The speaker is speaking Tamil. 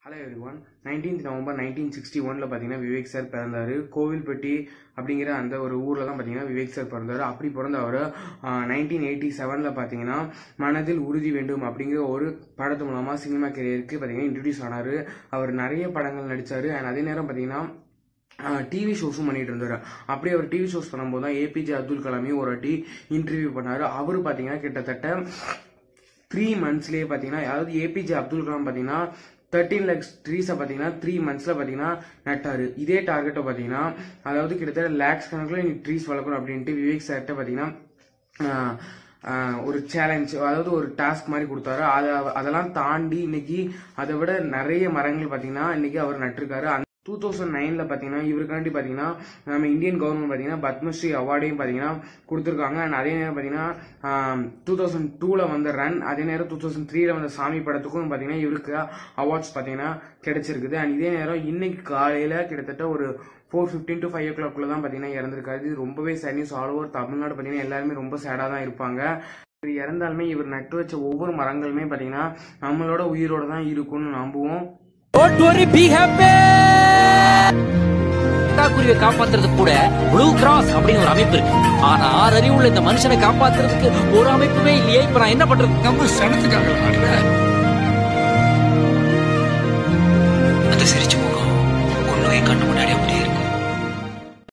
Hello everyone. 19th November 1961 பார்த்தீங்கன்னா விவேக் சார் பிறந்தாரு. கோவில்பட்டி அப்படிங்கிற அந்த ஒரு ஊரில் தான் பார்த்தீங்கன்னா விவேக் சார் பிறந்தாரு. அப்படி பிறந்த அவர் 1987 பார்த்தீங்கன்னா மனதில் உறுதி வேண்டும் அப்படிங்கிற ஒரு படத்து மூலமாக சினிமா கெரியருக்கு பார்த்தீங்கன்னா இன்ட்ரடியூஸ் ஆனார். அவர் நிறைய படங்கள் நடித்தார். அண்ட் அதே நேரம் பார்த்தீங்கன்னா டிவி ஷோஸும் பண்ணிட்டு இருந்தாரு. அப்படியே அவர் டிவி ஷோஸ் பண்ணும்போது தான் ஏபிஜே அப்துல் கலாமையும் ஒரு வாட்டி இன்டர்வியூ பண்ணாரு. அவரு பார்த்தீங்கன்னா கிட்டத்தட்ட 3 monthsலேயே பார்த்தீங்கன்னா, அதாவது ஏபிஜே அப்துல் கலாம் பார்த்தீங்கன்னா 13 lakhs ட்ரீஸை பார்த்தீங்கன்னா 3 monthsல பார்த்தீங்கன்னா நட்டாரு. இதே டார்கெட்டை பார்த்தீங்கன்னா, அதாவது கிட்டத்தட்ட லேக்ஸ் கணக்கில் நீ ட்ரீஸ் வளர்க்கணும் அப்படின்ட்டு விவேக் சார்கிட்ட பார்த்தீங்கன்னா ஒரு சேலஞ்ச், அதாவது ஒரு டாஸ்க் மாதிரி கொடுத்தாரு. அதெல்லாம் தாண்டி இன்னைக்கு அதை விட நிறைய மரங்கள் பார்த்தீங்கன்னா இன்னைக்கு அவர் நட்டிருக்காரு. 2009 பார்த்தீங்கன்னா இவருக்காண்டி பார்த்தீங்கன்னா நம்ம இந்தியன் கவர்மெண்ட் பார்த்தீங்கன்னா பத்மஸ்ரீ அவார்டையும் பார்த்தீங்கன்னா கொடுத்துருக்காங்க. அண்ட் அதே நேரம் பார்த்தீங்கன்னா 2002 வந்த ரன், அதே நேரம் 2003 வந்த சாமி படத்துக்கும் பார்த்தீங்கன்னா இவருக்கு அவார்ட்ஸ் பார்த்தீங்கன்னா கிடைச்சிருக்குது. அண்ட் இதே நேரம் இன்னைக்கு காலையில் கிட்டத்தட்ட ஒரு 4:15 to 5 o'clock தான் பார்த்தீங்கன்னா இறந்திருக்காரு. இது ரொம்பவே sad news. All over Tamil Nadu பார்த்தீங்கன்னா எல்லாருமே ரொம்ப சேடாக தான் இருப்பாங்க. இவர் இறந்தாலுமே இவர் நட்டு வச்ச ஒவ்வொரு மரங்களுமே பார்த்தீங்கன்னா நம்மளோட உயிரோட தான் இருக்கும்னு நம்புவோம். குருவியை காப்பாத்துறதுக்கு கூட ப்ளூ கிராஸ் அப்படின்னு ஒரு அமைப்பு இருக்கு. ஆனா 6 அறிவுள்ள இந்த மனுஷனை காப்பாத்துறதுக்கு ஒரு அமைப்புமே இல்லையே. இப்ப நான் என்ன பண்றது? நம்ம சனத்துக்காக அந்த சிரிச்சு முகம் ஒன்னும் கண்ணு முன்னாடி அப்படியே இருக்கு.